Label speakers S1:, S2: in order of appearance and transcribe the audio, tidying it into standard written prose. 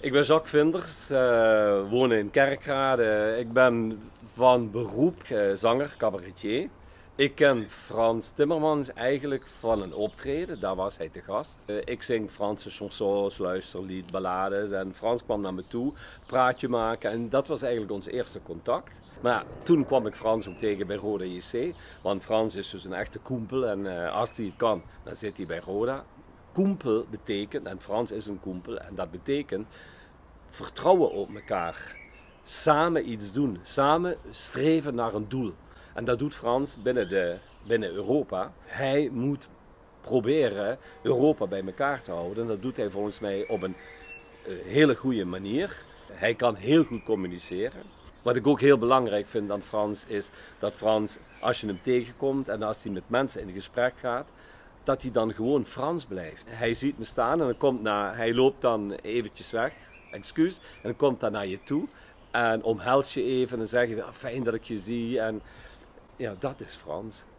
S1: Ik ben Jacques Vinders, woon in Kerkrade. Ik ben van beroep zanger, cabaretier. Ik ken Frans Timmermans eigenlijk van een optreden, daar was hij te gast. Ik zing Franse chansons, luisterlied, ballades en Frans kwam naar me toe, praatje maken en dat was eigenlijk ons eerste contact. Maar ja, toen kwam ik Frans ook tegen bij Roda JC, want Frans is dus een echte koempel en als hij het kan, dan zit hij bij Roda. Koempel betekent, en Frans is een koempel, en dat betekent vertrouwen op elkaar. Samen iets doen, samen streven naar een doel. En dat doet Frans binnen Europa. Hij moet proberen Europa bij elkaar te houden. En dat doet hij volgens mij op een hele goede manier. Hij kan heel goed communiceren. Wat ik ook heel belangrijk vind aan Frans is dat Frans, als je hem tegenkomt en als hij met mensen in gesprek gaat, dat hij dan gewoon Frans blijft. Hij ziet me staan en hij loopt dan eventjes weg, excuus, en dan komt hij naar je toe en omhelst je even en zeg je, fijn dat ik je zie. En ja, dat is Frans.